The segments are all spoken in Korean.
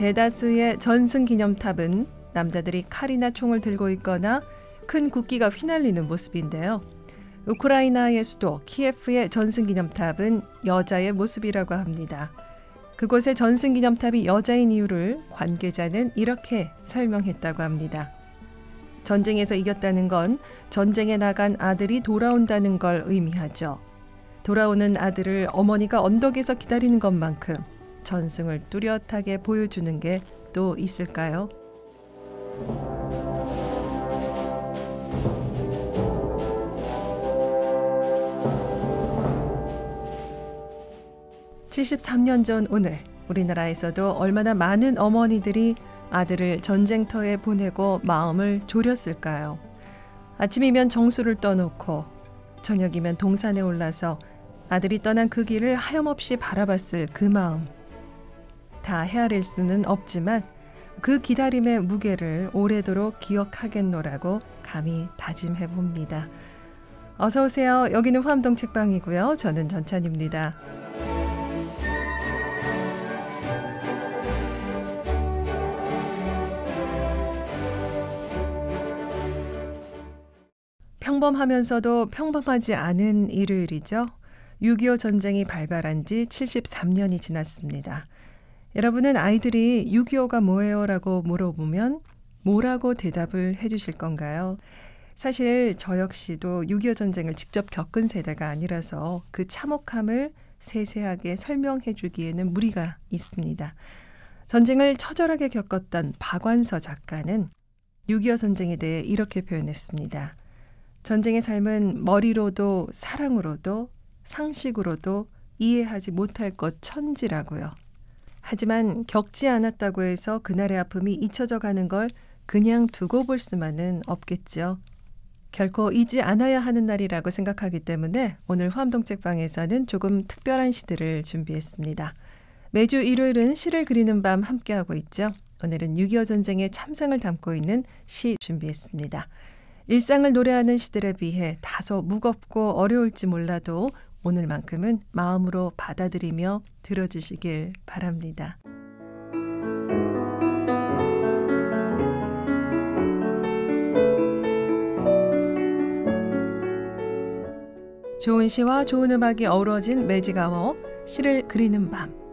대다수의 전승기념탑은 남자들이 칼이나 총을 들고 있거나 큰 국기가 휘날리는 모습인데요. 우크라이나의 수도 키예프의 전승기념탑은 여자의 모습이라고 합니다. 그곳의 전승기념탑이 여자인 이유를 관계자는 이렇게 설명했다고 합니다. 전쟁에서 이겼다는 건 전쟁에 나간 아들이 돌아온다는 걸 의미하죠. 돌아오는 아들을 어머니가 언덕에서 기다리는 것만큼 전승을 뚜렷하게 보여주는 게 또 있을까요? (73년) 전 오늘 우리나라에서도 얼마나 많은 어머니들이 아들을 전쟁터에 보내고 마음을 졸였을까요? 아침이면 정수를 떠놓고 저녁이면 동산에 올라서 아들이 떠난 그 길을 하염없이 바라봤을 그 마음. 다 헤아릴 수는 없지만 그 기다림의 무게를 오래도록 기억하겠노라고 감히 다짐해봅니다. 어서 오세요. 여기는 화암동 책방이고요. 저는 전찬입니다. 평범하면서도 평범하지 않은 일요일이죠. 6.25 전쟁이 발발한 지 73년이 지났습니다. 여러분은 아이들이 6.25가 뭐예요? 라고 물어보면 뭐라고 대답을 해주실 건가요? 사실 저 역시도 6.25 전쟁을 직접 겪은 세대가 아니라서 그 참혹함을 세세하게 설명해 주기에는 무리가 있습니다. 전쟁을 처절하게 겪었던 박완서 작가는 6.25 전쟁에 대해 이렇게 표현했습니다. 전쟁의 삶은 머리로도 사랑으로도 상식으로도 이해하지 못할 것 천지라고요. 하지만 겪지 않았다고 해서 그날의 아픔이 잊혀져 가는 걸 그냥 두고 볼 수만은 없겠죠. 결코 잊지 않아야 하는 날이라고 생각하기 때문에 오늘 화암동책방에서는 조금 특별한 시들을 준비했습니다. 매주 일요일은 시를 그리는 밤 함께하고 있죠. 오늘은 6.25 전쟁의 참상을 담고 있는 시 준비했습니다. 일상을 노래하는 시들에 비해 다소 무겁고 어려울지 몰라도 오늘만큼은 마음으로 받아들이며 들어주시길 바랍니다. 좋은 시와 좋은 음악이 어우러진 매직아워, 시를 그리는 밤.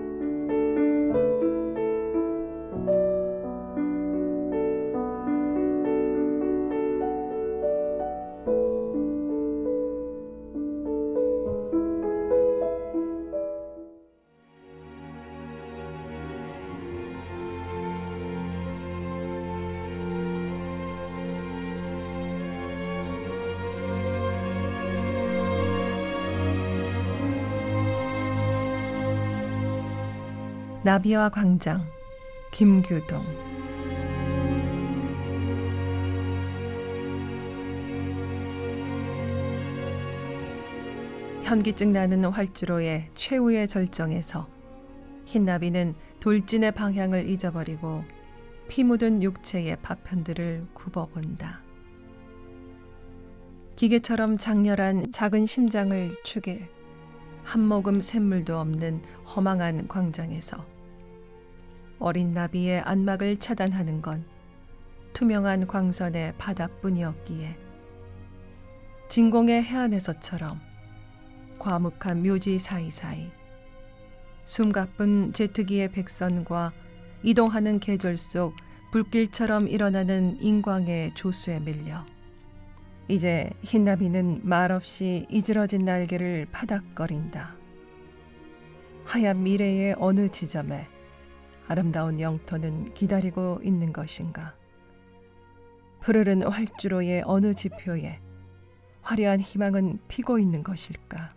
나비와 광장, 김규동. 현기증 나는 활주로의 최후의 절정에서 흰나비는 돌진의 방향을 잊어버리고 피 묻은 육체의 파편들을 굽어본다. 기계처럼 장렬한 작은 심장을 축일 한 모금 샘물도 없는 허망한 광장에서 어린 나비의 안막을 차단하는 건 투명한 광선의 바다뿐이었기에 진공의 해안에서처럼 과묵한 묘지 사이사이 숨가쁜 제트기의 백선과 이동하는 계절 속 불길처럼 일어나는 인광의 조수에 밀려 이제 흰나비는 말없이 이즈러진 날개를 파닥거린다. 하얀 미래의 어느 지점에 아름다운 영토는 기다리고 있는 것인가? 푸르른 활주로의 어느 지표에 화려한 희망은 피고 있는 것일까?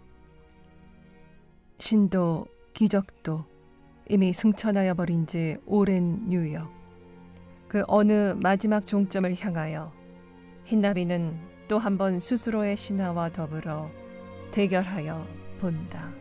신도 기적도 이미 승천하여 버린 지 오랜 뉴욕. 그 어느 마지막 종점을 향하여 흰나비는 또 한 번 스스로의 신화와 더불어 대결하여 본다.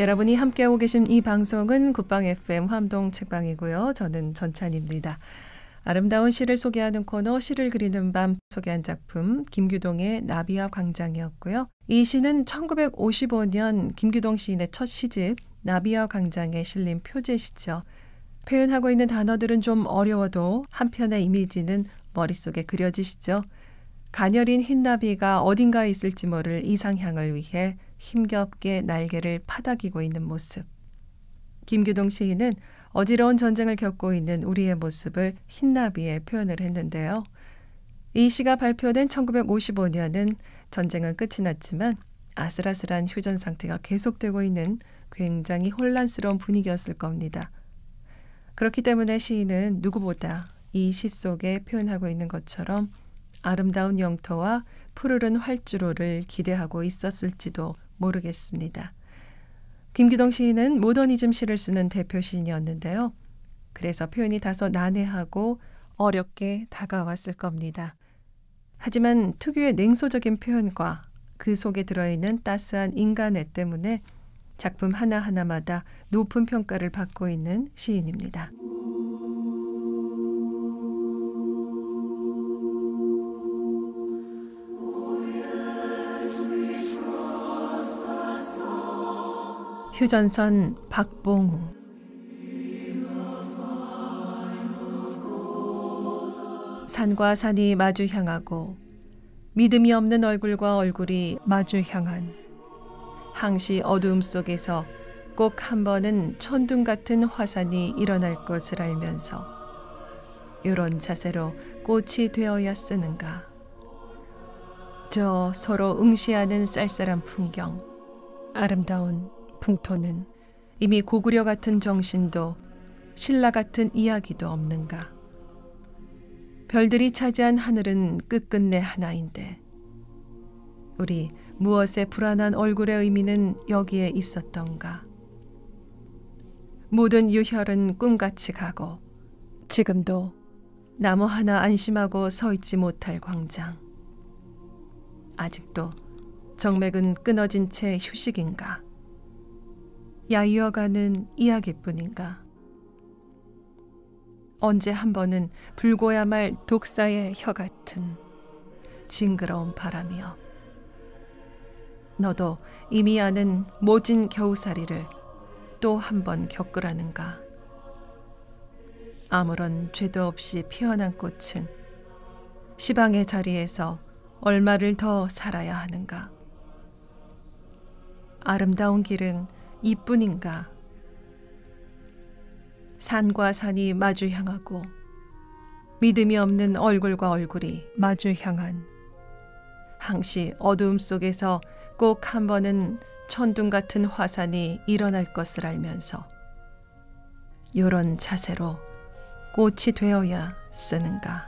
여러분이 함께하고 계신 이 방송은 굿방 FM 화암동 책방이고요. 저는 전찬입니다. 아름다운 시를 소개하는 코너 시를 그리는 밤 소개한 작품 김규동의 나비와 광장이었고요. 이 시는 1955년 김규동 시인의 첫 시집 나비와 광장에 실린 표제시죠. 표현하고 있는 단어들은 좀 어려워도 한편의 이미지는 머릿속에 그려지시죠. 가녀린 흰나비가 어딘가에 있을지 모를 이상향을 위해 힘겹게 날개를 파닥이고 있는 모습. 김규동 시인은 어지러운 전쟁을 겪고 있는 우리의 모습을 흰나비에 표현을 했는데요. 이 시가 발표된 1955년은 전쟁은 끝이 났지만 아슬아슬한 휴전 상태가 계속되고 있는 굉장히 혼란스러운 분위기였을 겁니다. 그렇기 때문에 시인은 누구보다 이 시 속에 표현하고 있는 것처럼 아름다운 영토와 푸르른 활주로를 기대하고 있었을지도 모르겠습니다. 김규동 시인은 모더니즘 시를 쓰는 대표 시인이었는데요. 그래서 표현이 다소 난해하고 어렵게 다가왔을 겁니다. 하지만 특유의 냉소적인 표현과 그 속에 들어있는 따스한 인간애 때문에 작품 하나하나마다 높은 평가를 받고 있는 시인입니다. 휴전선 박봉우. 산과 산이 마주 향하고 믿음이 없는 얼굴과 얼굴이 마주 향한 항시 어두움 속에서 꼭 한 번은 천둥 같은 화산이 일어날 것을 알면서 이런 자세로 꽃이 되어야 쓰는가. 저 서로 응시하는 쌀쌀한 풍경, 아름다운 풍토는 이미 고구려 같은 정신도 신라 같은 이야기도 없는가. 별들이 차지한 하늘은 끝끝내 하나인데 우리 무엇의 불안한 얼굴의 의미는 여기에 있었던가. 모든 유혈은 꿈같이 가고 지금도 나무 하나 안심하고 서 있지 못할 광장. 아직도 정맥은 끊어진 채 휴식인가. 야이어가는 이야기뿐인가. 언제 한 번은 불고야 말 독사의 혀 같은 징그러운 바람이여. 너도 이미 아는 모진 겨우살이를 또 한 번 겪으라는가. 아무런 죄도 없이 피어난 꽃은 시방의 자리에서 얼마를 더 살아야 하는가. 아름다운 길은 이뿐인가. 산과 산이 마주 향하고 믿음이 없는 얼굴과 얼굴이 마주 향한 항시 어두움 속에서 꼭 한 번은 천둥 같은 화산이 일어날 것을 알면서 요런 자세로 꽃이 되어야 쓰는가.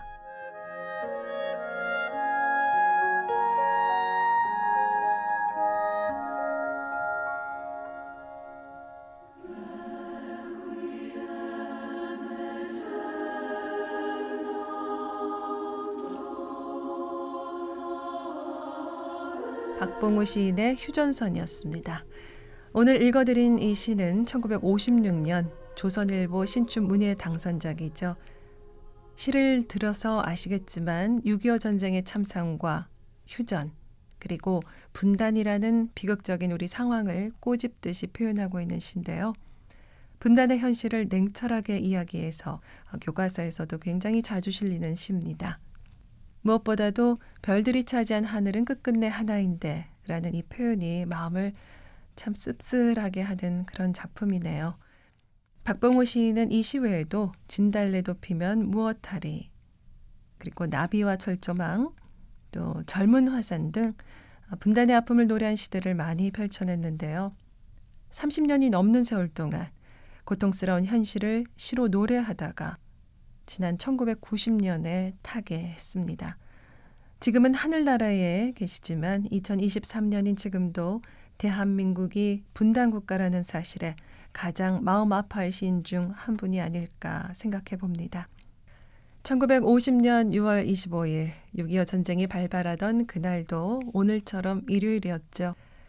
박봉우 시인의 휴전선이었습니다. 오늘 읽어드린 이 시는 1956년 조선일보 신춘 문예 당선작이죠. 시를 들어서 아시겠지만 6.25 전쟁의 참상과 휴전 그리고 분단이라는 비극적인 우리 상황을 꼬집듯이 표현하고 있는 시인데요. 분단의 현실을 냉철하게 이야기해서 교과서에서도 굉장히 자주 실리는 시입니다. 무엇보다도 별들이 차지한 하늘은 끝끝내 하나인데 라는 이 표현이 마음을 참 씁쓸하게 하는 그런 작품이네요. 박봉우 시인은 이 시 외에도 진달래도 피면 무엇하리, 그리고 나비와 철조망, 또 젊은 화산 등 분단의 아픔을 노래한 시들을 많이 펼쳐냈는데요. 30년이 넘는 세월 동안 고통스러운 현실을 시로 노래하다가 지난 1990년에 타계했습니다. 지금은 하늘나라에 계시지만 2023년인 지금도 대한민국이 분단국가라는 사실에 가장 마음 아파할 시인 중 한 분이 아닐까 생각해 봅니다. 1950년 6월 25일 6.25 전쟁이 발발하던 그날도 오늘처럼 일요일이었죠.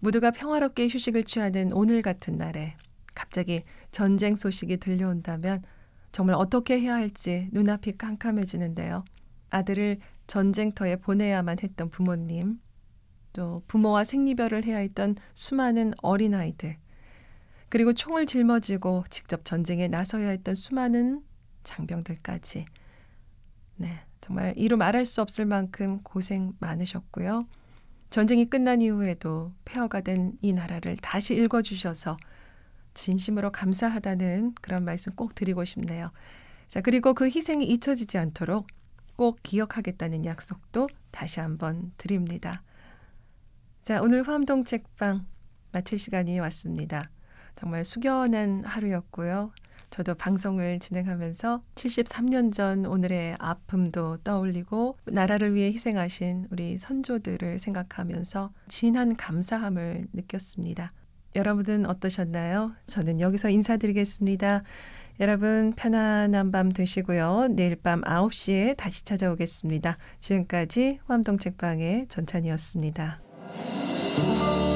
모두가 평화롭게 휴식을 취하는 오늘 같은 날에 갑자기 전쟁 소식이 들려온다면 정말 어떻게 해야 할지 눈앞이 깜깜해지는데요. 아들을 전쟁터에 보내야만 했던 부모님, 또 부모와 생리별을 해야 했던 수많은 어린아이들, 그리고 총을 짊어지고 직접 전쟁에 나서야 했던 수많은 장병들까지. 네, 정말 이루 말할 수 없을 만큼 고생 많으셨고요. 전쟁이 끝난 이후에도 폐허가 된 이 나라를 다시 읽어주셔서 진심으로 감사하다는 그런 말씀 꼭 드리고 싶네요. 자, 그리고 그 희생이 잊혀지지 않도록 꼭 기억하겠다는 약속도 다시 한번 드립니다. 자, 오늘 화암동 책방 마칠 시간이 왔습니다. 정말 숙연한 하루였고요. 저도 방송을 진행하면서 73년 전 오늘의 아픔도 떠올리고 나라를 위해 희생하신 우리 선조들을 생각하면서 진한 감사함을 느꼈습니다. 여러분은 어떠셨나요? 저는 여기서 인사드리겠습니다. 여러분 편안한 밤 되시고요. 내일 밤 9시에 다시 찾아오겠습니다. 지금까지 화암동 책방의 전찬이었습니다.